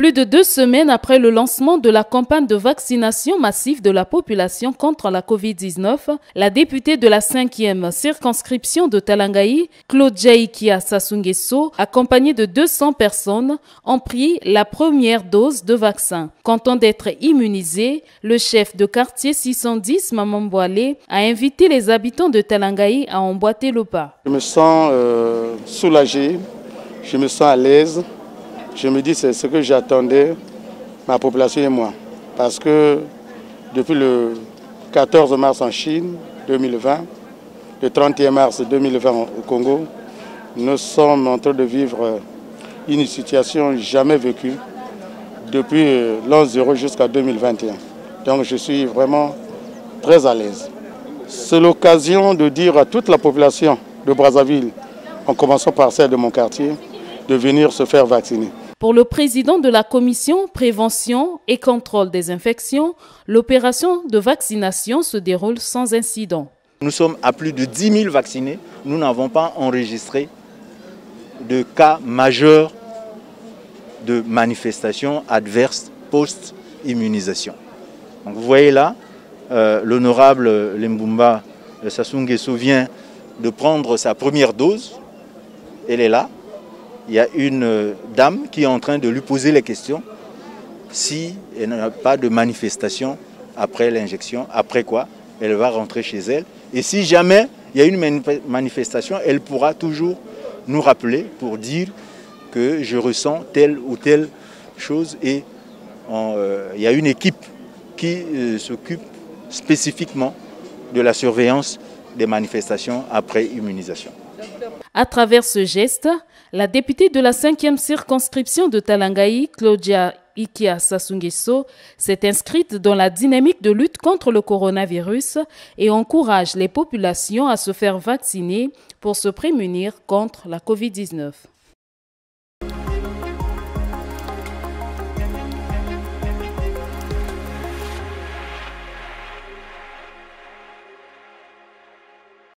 Plus de 2 semaines après le lancement de la campagne de vaccination massive de la population contre la COVID-19, la députée de la 5e circonscription de Talangaï, Claudia Ikia Sassou-Nguesso, accompagnée de 200 personnes, ont pris la première dose de vaccin. Content d'être immunisé, le chef de quartier 610, Maman Boalé, a invité les habitants de Talangaï à emboîter le pas. Je me sens soulagé, je me sens à l'aise. Je me dis c'est ce que j'attendais, ma population et moi. Parce que depuis le 14 mars en Chine 2020, le 31 mars 2020 au Congo, nous sommes en train de vivre une situation jamais vécue depuis l'11-0 jusqu'à 2021. Donc je suis vraiment très à l'aise. C'est l'occasion de dire à toute la population de Brazzaville, en commençant par celle de mon quartier, de venir se faire vacciner. Pour le président de la commission prévention et contrôle des infections, l'opération de vaccination se déroule sans incident. Nous sommes à plus de 10 000 vaccinés. Nous n'avons pas enregistré de cas majeurs de manifestations adverses post-immunisation. Vous voyez là, l'honorable Lembumba Sassou-Nguesso vient de prendre sa première dose. Elle est là. Il y a une dame qui est en train de lui poser les questions si elle n'a pas de manifestation après l'injection, après quoi elle va rentrer chez elle. Et si jamais il y a une manifestation, elle pourra toujours nous rappeler pour dire que je ressens telle ou telle chose. Et il y a une équipe qui s'occupe spécifiquement de la surveillance des manifestations après immunisation. À travers ce geste, la députée de la 5e circonscription de Talangaï, Claudia Ikia Sassou-Nguesso, s'est inscrite dans la dynamique de lutte contre le coronavirus et encourage les populations à se faire vacciner pour se prémunir contre la COVID-19.